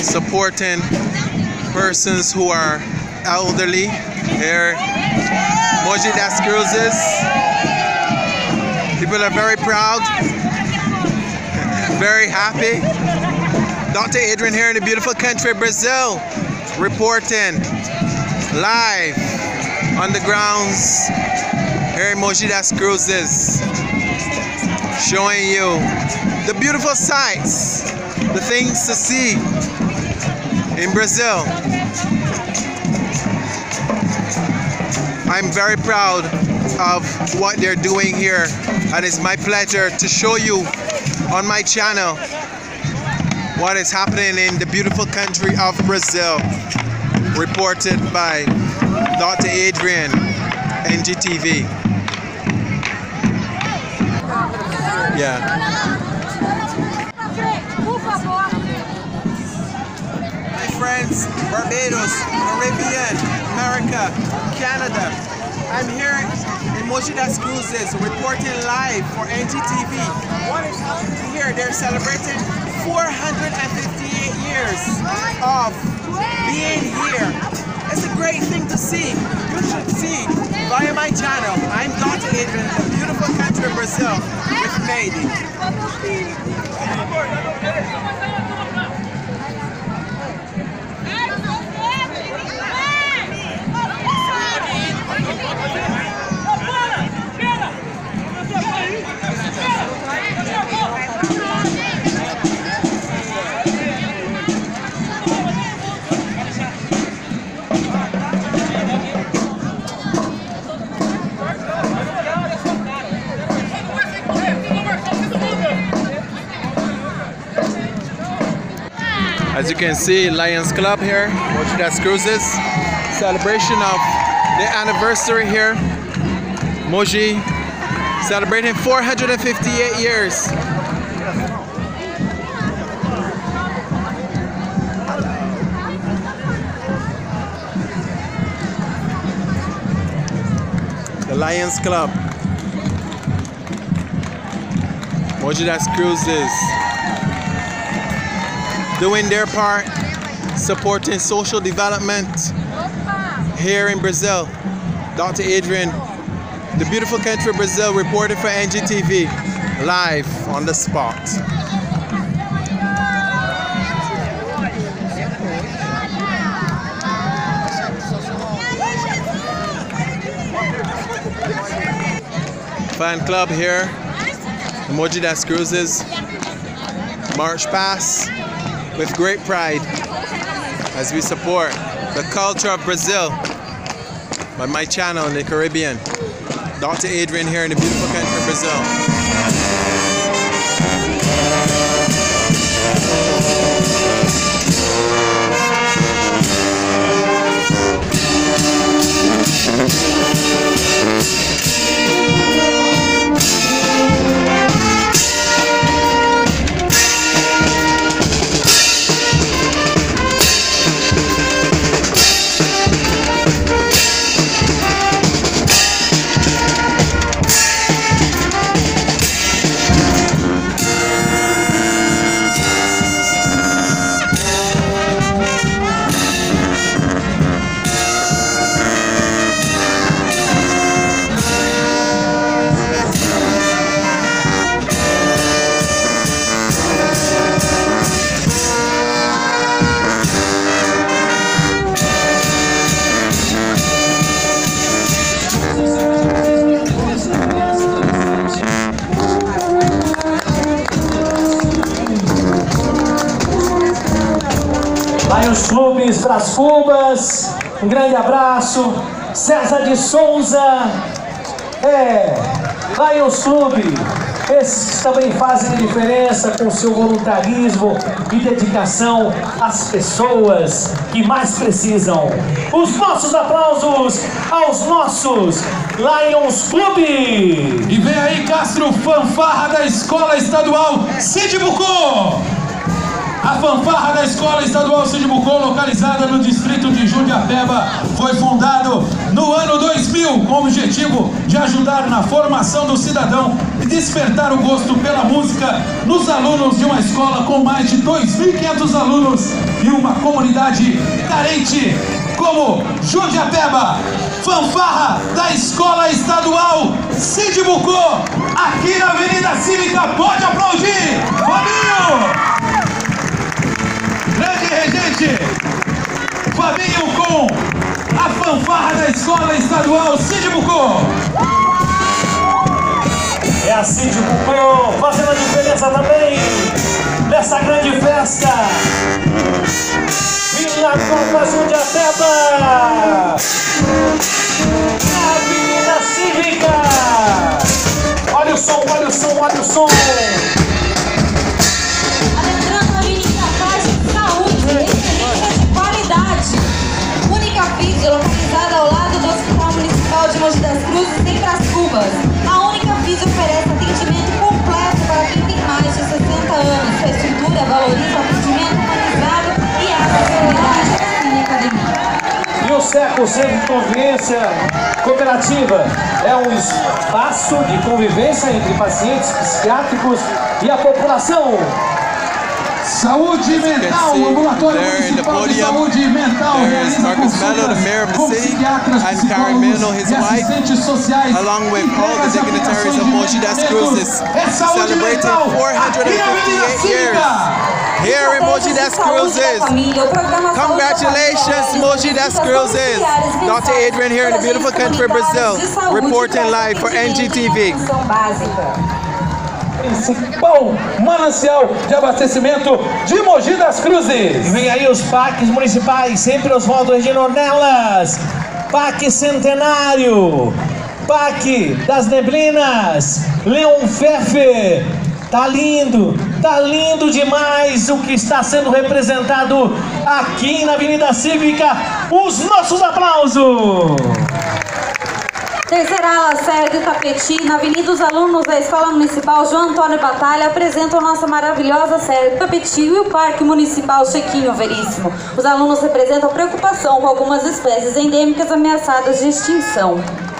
supporting persons who are elderly here. Moji Das Cruises. People are very proud, very happy. Dr. Adrian here in the beautiful country of Brazil, reporting live on the grounds here in Moji Das Cruises, showing you the beautiful sights, the things to see in Brazil. I'm very proud of what they're doing here, and it's my pleasure to show you on my channel what is happening in the beautiful country of Brazil, reported by Dr. Adrian, NGTV. Yeah. My friends, Barbados, Caribbean, America, Canada, I'm here in Moji Das Cruises reporting live for NGTV. What is happening here? They're celebrating 458 years of being here. It's a great thing to see. You should see via my channel. I'm Dr. Adrian, the beautiful country of Brazil with Mayday. As you can see, Lions Club here, Moji Das Cruises, celebration of the anniversary here. Moji celebrating 458 years. The Lions Club, Moji Das Cruises, doing their part, supporting social development here in Brazil. Dr. Adrian, the beautiful country of Brazil, reported for NGTV, live on the spot. Fan club here, Moji Das Cruises, March past with great pride as we support the culture of Brazil by my channel in the Caribbean. Dr. Adrian here in the beautiful country of Brazil. Lions Clubes Brás Cubas, um grande abraço. César de Souza, Lions Clube, esses também fazem a diferença com seu voluntarismo e dedicação às pessoas que mais precisam. Os nossos aplausos aos nossos Lions Clube. E vem aí, Castro, fanfarra da Escola Estadual Cid Bucô. A fanfarra da Escola Estadual Cid Bucô, localizada no distrito de Jundiapeba, foi fundado no ano 2000 com o objetivo de ajudar na formação do cidadão e despertar o gosto pela música no dos alunos de uma escola com mais de 2.500 alunos e uma comunidade carente como Jundiapeba. Fanfarra da Escola Estadual Cid Bucô, aqui na Avenida Cívica. Pode aplaudir, Fabinho! Grande regente, Fabinho com a fanfarra da Escola Estadual Cid Bucô. É a Cid Bucô fazendo a diferença também nessa grande festa. Vila Copa Jundiapeba, na Avenida Cívica. Olha o som, olha o som, olha o som. Adentrando a Avenida Paz de Saúde, excelência de qualidade. Única Físio, localizada ao lado do Hospital Municipal de Mogi das Cruzes, em Brás Cubas. A Única Físio oferece atendimento completo para quem tem mais de 60 anos. Sua estrutura valoriza o atendimento humanizado e a acessibilidade da Cine Academia. E o SECO, Centro de Convivência Cooperativa, é um espaço de convivência entre pacientes psiquiátricos e a população. Saúde mental, o Ambulatório Municipal de Saúde Mental realiza consultas com psiquiatras, psicólogos e assistentes sociais, along with all the dignitaries of Mogi das Cruzes, celebrating 458 years here in Mogi das Cruzes. Congratulations, Mogi das Cruzes. Dr. Adrian here in the beautiful country of Brazil, reporting live for NGTV. Principal manancial de abastecimento de Mogi das Cruzes. E vem aí os parques municipais, sempre Oswaldo Regina Ornelas, Parque Centenário, Parque das Neblinas, Leon Pfeffer. Tá lindo demais o que está sendo representado aqui na Avenida Cívica. Os nossos aplausos! Terceira ala Sérgio Tapeti, na Avenida dos Alunos da Escola Municipal João Antônio Batalha, apresentam nossa maravilhosa Sérgio Tapeti e o Parque Municipal Chiquinho Veríssimo. Os alunos representam preocupação com algumas espécies endêmicas ameaçadas de extinção.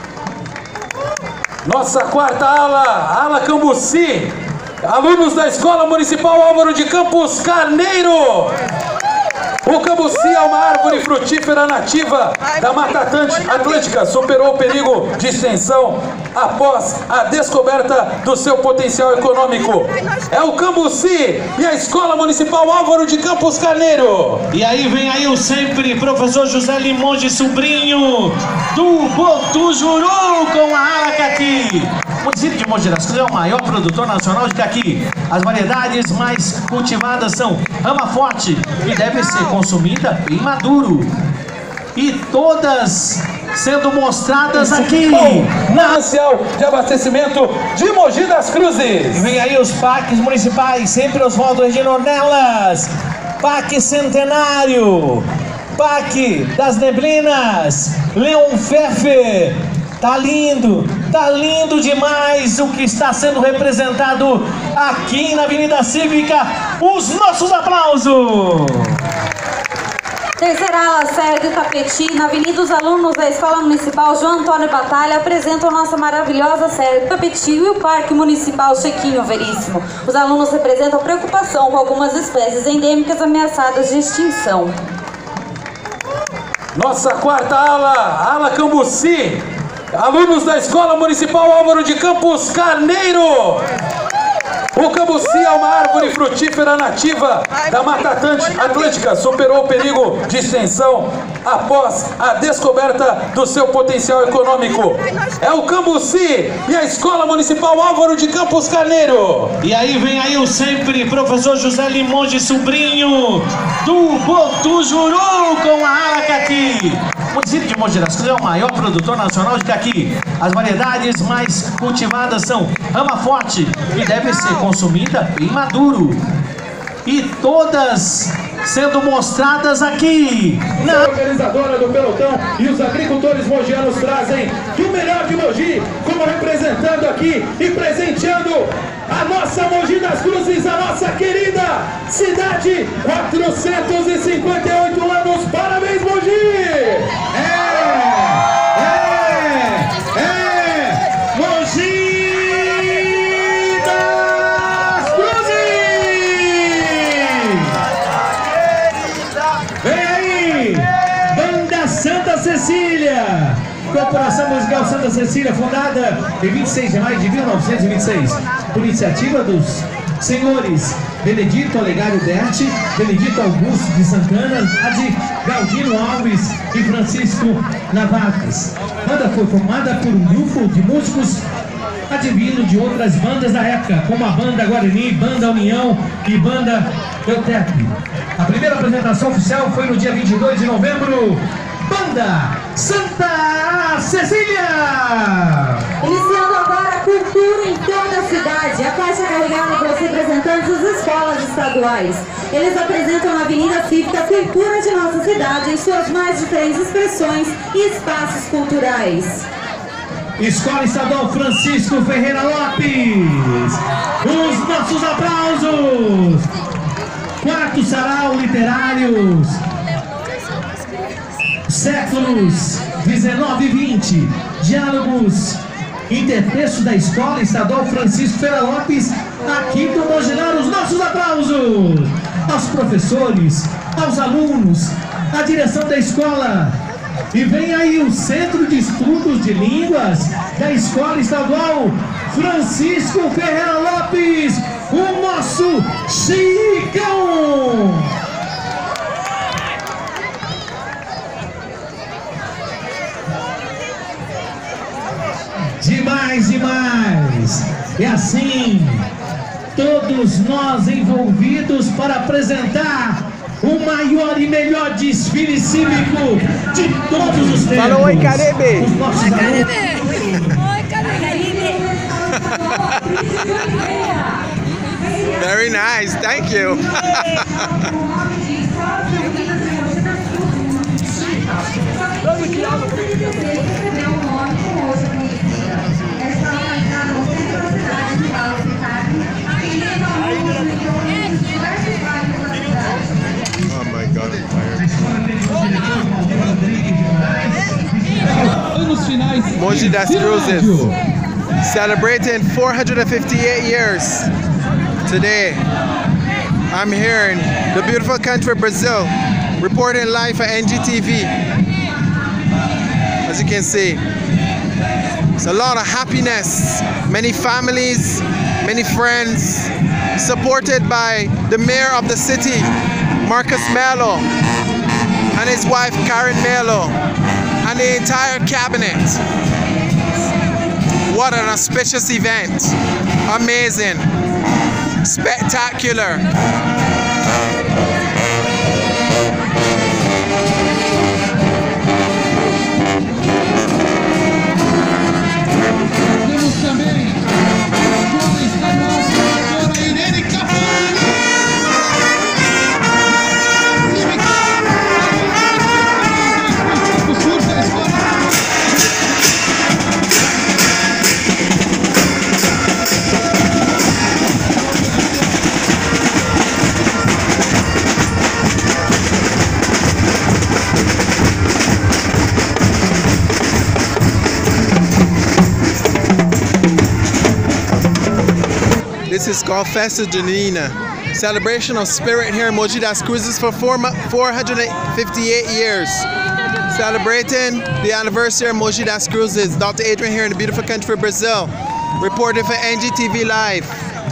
Nossa quarta ala Cambuci, alunos da Escola Municipal Álvaro de Campos Carneiro. O cambuci é uma árvore frutífera nativa da Mata Atlântica, superou o perigo de extinção após a descoberta do seu potencial econômico. É o cambuci e a Escola Municipal Álvaro de Campos Carneiro. E aí vem aí o sempre professor José Limonde, sobrinho do Botujuru, com a ala caqui. O município de Mogi das Cruzes é o maior produtor nacional de caqui. As variedades mais cultivadas são Rama Forte e deve ser consumida bem maduro. E todas sendo mostradas aqui na manancial de abastecimento de Mogi das Cruzes. E vem aí os parques municipais, sempre Oswaldo Regina Ornelas, Parque Centenário, Parque das Neblinas, Leon Pfeffer. Tá lindo demais o que está sendo representado aqui na Avenida Cívica. Os nossos aplausos! Terceira ala Sérgio Tapeti, na Avenida dos Alunos da Escola Municipal João Antônio Batalha, apresentam nossa maravilhosa Sérgio Tapeti e o Parque Municipal Chiquinho Veríssimo. Os alunos representam preocupação com algumas espécies endêmicas ameaçadas de extinção. Nossa quarta ala Cambuci, alunos da Escola Municipal Álvaro de Campos Carneiro. O cambuci é uma árvore frutífera nativa da Mata Atlântica, superou o perigo de extinção após a descoberta do seu potencial econômico. É o cambuci e a Escola Municipal Álvaro de Campos Carneiro. E aí vem aí o sempre professor José Limonde, sobrinho do Botujuru, com a ala caqui. O município de Mogi das Cruzes é o maior produtor nacional de caqui. As variedades mais cultivadas são Rama Forte e deve ser consumida bem maduro. E todas sendo mostradas aqui na organizadora do pelotão, e os agricultores mogianos trazem o melhor de Mogi, como representando aqui e presenteando a nossa Mogi das Cruzes, a nossa querida cidade. 458 anos, parabéns Mogi! Mogi das Cruzes! Cecília! Corporação Musical Santa Cecília, fundada em 26 de maio de 1926, por iniciativa dos senhores Benedito Olegário Berti, Benedito Augusto de Santana, de Galdino Alves e Francisco Navacas. A banda foi formada por um grupo de músicos advindo de outras bandas da época, como a Banda Guarani, Banda União e Banda Eutec. A primeira apresentação oficial foi no dia 22 de novembro. Banda Santa Cecília! Iniciando agora a cultura em toda a cidade. A faixa carregada pelos representantes das escolas estaduais. Eles apresentam na Avenida Cívica a cultura de nossa cidade em suas mais diferentes expressões e espaços culturais. Escola Estadual Francisco Ferreira Lopes. Os nossos aplausos. Quarto Sarau Literários. Séculos 19 e 20. Diálogos intertexto da Escola Estadual Francisco Ferreira Lopes. Aqui do Mogilar, os nossos aplausos. Aos professores, aos alunos, à direção da escola. E vem aí o Centro de Estudos de Línguas da Escola Estadual Francisco Ferreira Lopes, o nosso Chicão! Demais, demais! E assim, todos nós envolvidos para apresentar o maior e melhor desfile cívico de todos os tempos. Fala oi, Caribe! Os nossos Oi, Caribe! alunos. Oi, Caribe! Very nice, thank you. Oh my God, I'm tired. Mogi das Cruzes celebrating 458 years today. I'm here in the beautiful country of Brazil, reporting live for NGTV. As you can see, it's a lot of happiness, many families, many friends, supported by the mayor of the city, Marcos Melo, and his wife Karen Melo, and the entire cabinet. What an auspicious event. Amazing. Spectacular. This is called Festa Junina, celebration of spirit here in Mogi das Cruzes for 458 years. Celebrating the anniversary of Mogi das Cruzes. Dr. Adrian here in the beautiful country of Brazil, reporting for NGTV Live.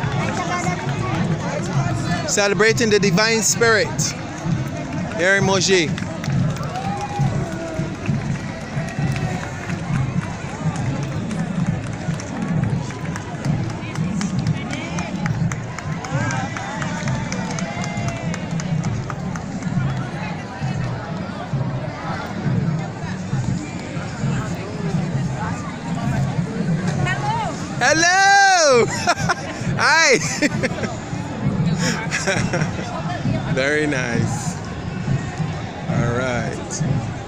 Celebrating the divine spirit here in Mogi. Hello! Hi! Very nice. All right.